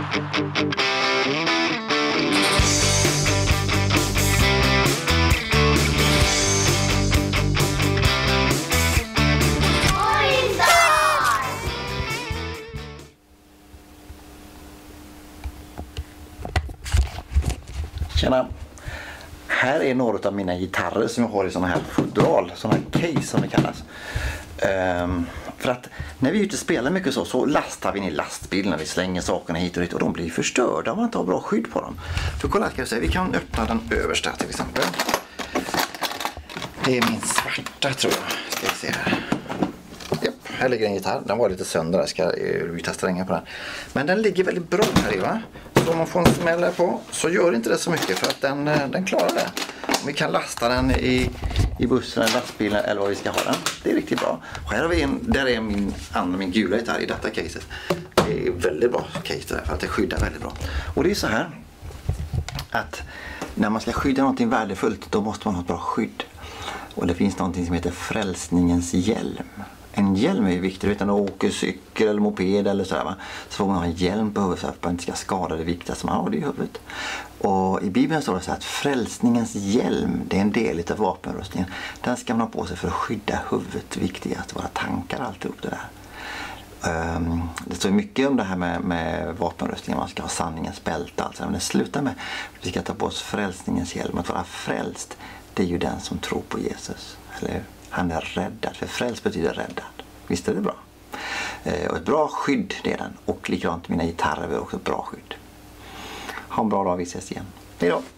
Tjena! Här är några av mina gitarrer som jag har i sådana här fodral, sådana här case som det kallas. För att när vi är ute och spelar mycket så lastar vi ner lastbilen när vi slänger sakerna hit och dit och de blir förstörda om man inte har bra skydd på dem. För kolla, ska jag säga, vi kan öppna den översta till exempel. Det är min svarta tror jag. Ska vi se här. Japp, här ligger en gitarr. Den var lite sönder, jag ska byta strängar på den. Men den ligger väldigt bra här i, va? Så om man får en smäll på så gör inte det så mycket för att den klarar det. Vi kan lasta den i bussen eller lastbilen eller vad vi ska ha den. Det är riktigt bra. Och här har vi där är min gula gitarr i detta caset. Det är väldigt bra case där för att det skyddar väldigt bra. Och det är så här att när man ska skydda någonting värdefullt då måste man ha ett bra skydd. Och det finns någonting som heter frälsningens hjälm. En hjälm är ju viktig, utan att åka cykel eller moped eller sådär, va? Så får man ha en hjälm på huvudet för att man inte ska skada det viktigaste man har i huvudet. Och i Bibeln står det så här att frälsningens hjälm, det är en del av vapenrustningen. Den ska man ha på sig för att skydda huvudet, viktigast, våra tankar, alltihop det där. Det står mycket om det här med vapenrustningen, man ska ha sanningens bälte, alltså. Men det slutar med att vi ska ta på oss frälsningens hjälm. Att vara frälst, det är ju den som tror på Jesus, eller hur? Han är räddad, för frälst betyder räddad. Visst är det bra? Och ett bra skydd det är den. Och likadant mina gitarrer är också ett bra skydd. Ha en bra dag, vi ses igen. Hej då!